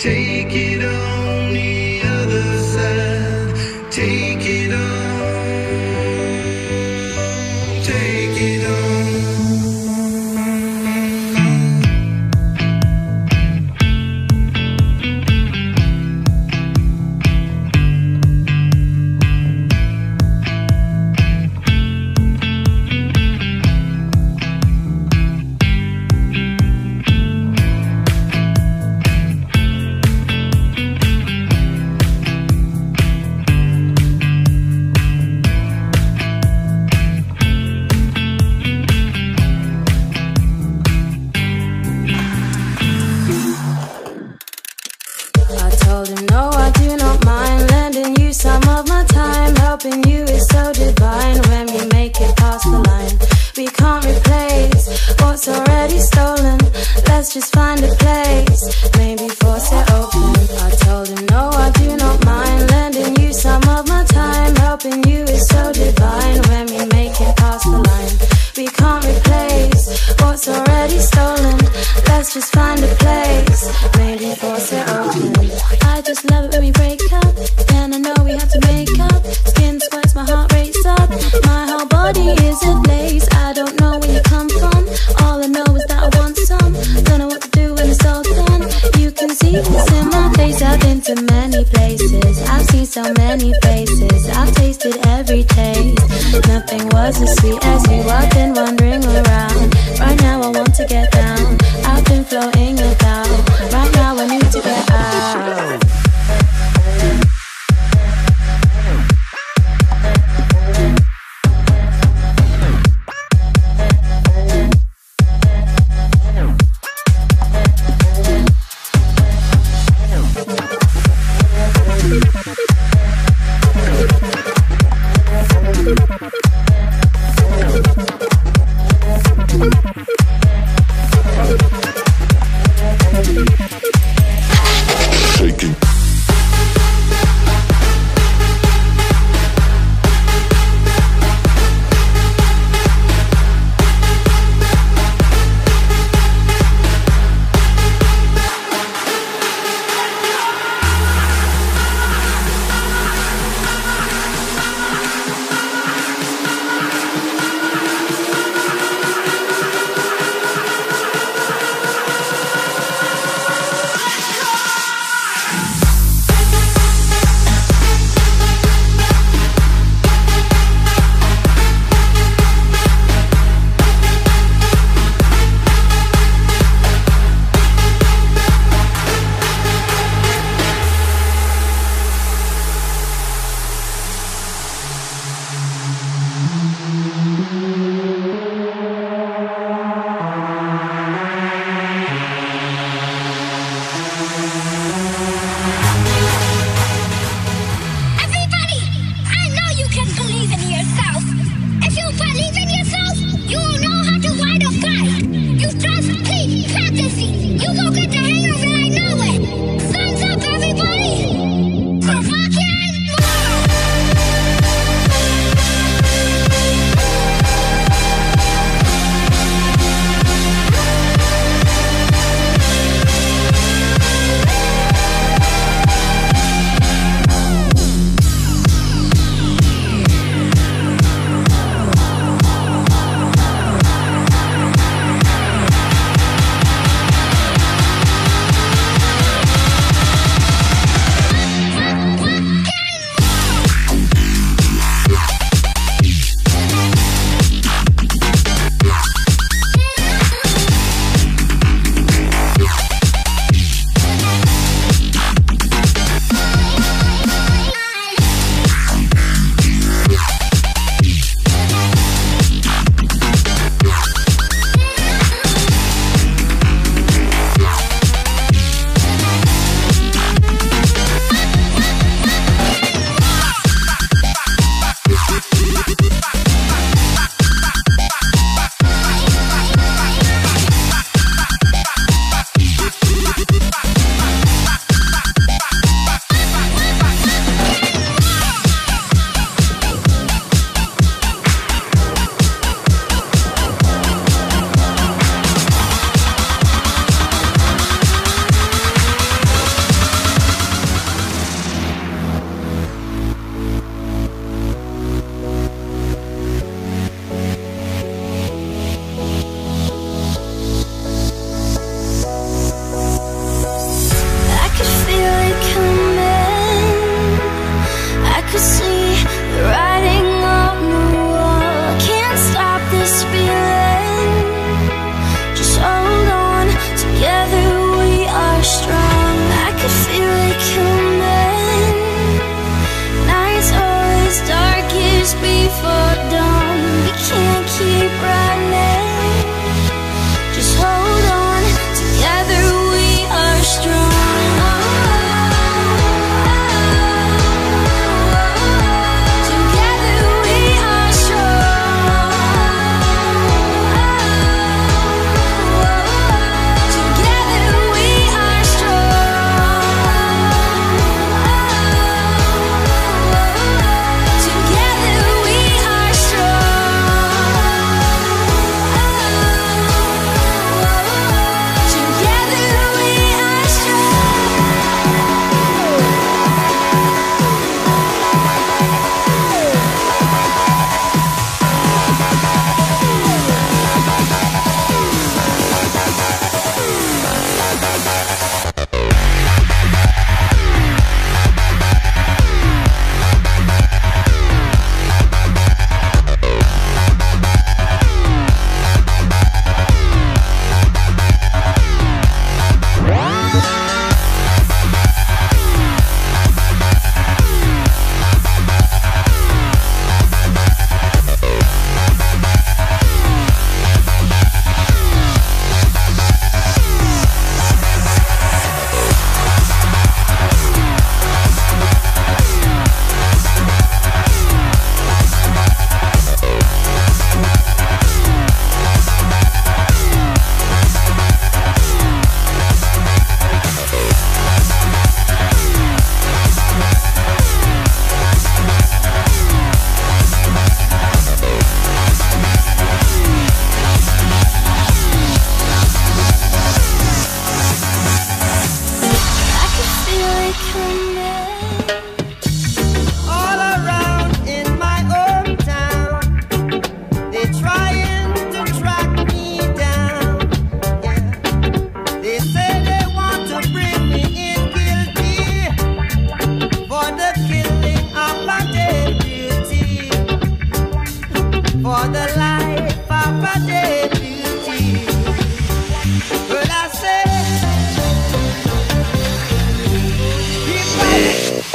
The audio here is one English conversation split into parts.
take it on the other side. Take it on, take it on. I told him no, I do not mind lending you some of my time. Helping you is so divine. When we make it past the line, we can't replace what's already stolen. Let's just find a place, maybe force it open. I told him no, I do not mind lending you some of my time. Helping you is so divine. When we make it past the line, we can't replace what's already stolen. Let's just find a place, maybe force it open. I just love it when we break up, and I know we have to make up. Skin sweats, my heart rates up, my whole body is ablaze. I don't know where you come from, all I know is that I want some. Don't know what to do when it's all done. You can see this in my face. I've been to many places, I've seen so many faces, I've tasted every taste. Nothing was as sweet as you. I've been wandering around. Right now I want to get down. I've been floating about. Right now I need to get out.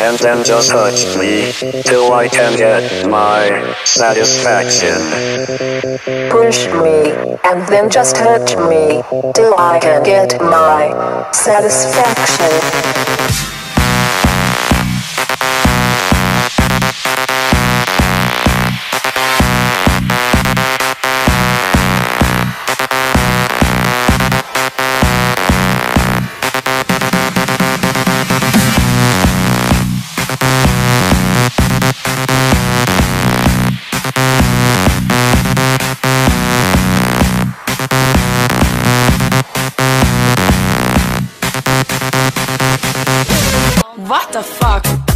and then just touch me till I can get my satisfaction. Push me, and then just touch me till I can get my satisfaction. What the fuck?